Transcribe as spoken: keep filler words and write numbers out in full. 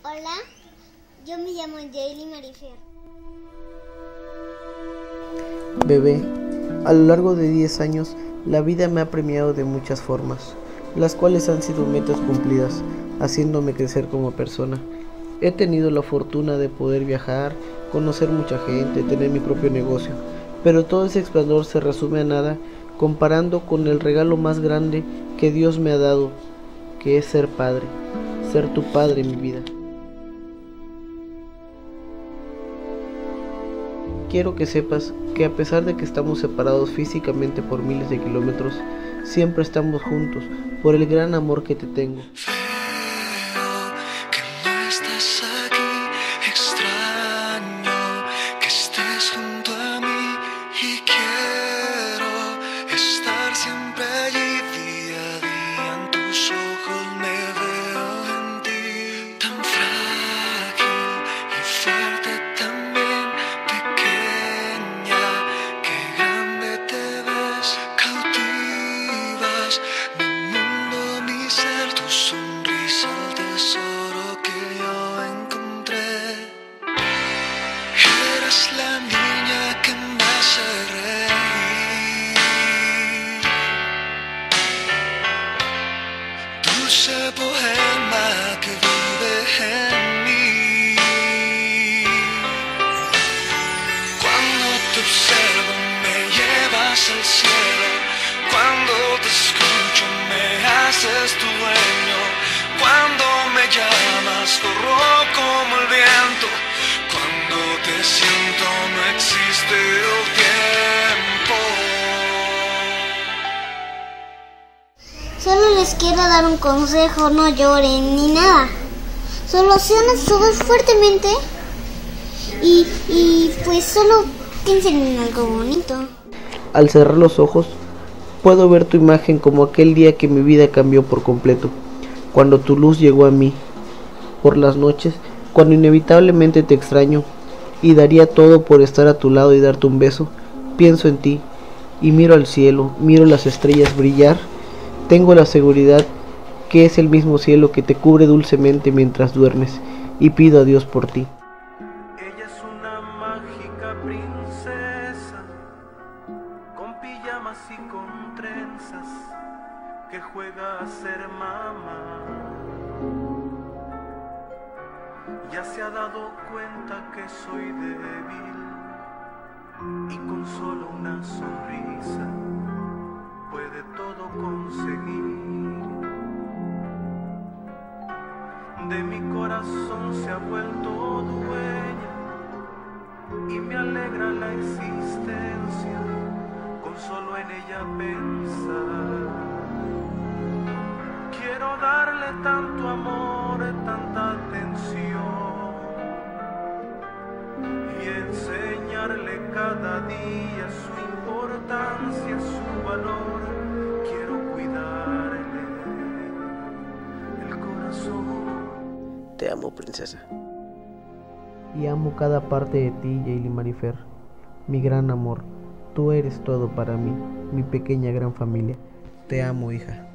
Hola, yo me llamo Yaeli Marifer. Bebé, a lo largo de diez años, la vida me ha premiado de muchas formas, las cuales han sido metas cumplidas, haciéndome crecer como persona. He tenido la fortuna de poder viajar, conocer mucha gente, tener mi propio negocio, pero todo ese esplendor se resume a nada comparando con el regalo más grande que Dios me ha dado, que es ser padre, ser tu padre en mi vida. Quiero que sepas que a pesar de que estamos separados físicamente por miles de kilómetros, siempre estamos juntos por el gran amor que te tengo. Veo que no estás aquí, extraño que estés junto a mí y quiero estar siempre allí día a día. En tus ojos me veo en ti, tan frágil y fuerte también, pequeña, qué grande te ves, cautivas mi mundo, mi ser, tu sonrisa, el tesoro que yo encontré. Eres la niña que me hace reír, dulce poema que vive en mí. Cuando te observo me llevas al cielo, cuando te escucho me haces tu dueño, cuando me llamas corro como el viento, cuando te siento no existe el tiempo. Solo les quiero dar un consejo, no lloren ni nada. Solo sean todos fuertemente y, y pues solo piensen en algo bonito. Al cerrar los ojos, puedo ver tu imagen como aquel día que mi vida cambió por completo, cuando tu luz llegó a mí. Por las noches, cuando inevitablemente te extraño y daría todo por estar a tu lado y darte un beso, pienso en ti y miro al cielo, miro las estrellas brillar. Tengo la seguridad que es el mismo cielo que te cubre dulcemente mientras duermes, y pido a Dios por ti. Ella es una mágica princesa, con pijamas y con trenzas, que juega a ser mamá. Ya se ha dado cuenta que soy débil y con solo una sonrisa puede todo conseguir. De mi corazón se ha vuelto dueña y me alegra la existencia con solo en ella pensar. Quiero darle tanto amor, tanta atención y enseñarle cada día su importancia, su valor. Quiero cuidarle el corazón. Te amo, princesa. Y amo cada parte de ti, Yaeli Marifer, mi gran amor. Tú eres todo para mí, mi pequeña gran familia. Te amo, hija.